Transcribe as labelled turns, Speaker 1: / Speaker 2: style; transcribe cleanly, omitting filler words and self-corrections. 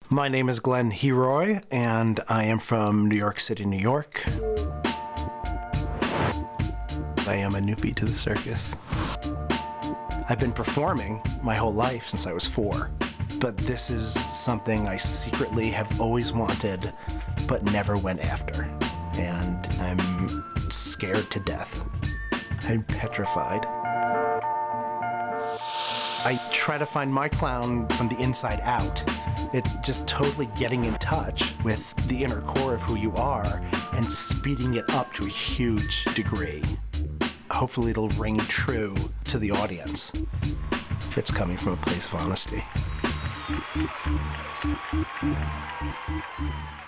Speaker 1: My name is Glen Heroy, and I am from New York City, New York. I am a newbie to the circus. I've been performing my whole life since I was 4, but this is something I secretly have always wanted, but never went after. And I'm scared to death. I'm petrified. I try to find my clown from the inside out. It's just totally getting in touch with the inner core of who you are and speeding it up to a huge degree. Hopefully it'll ring true to the audience if it's coming from a place of honesty.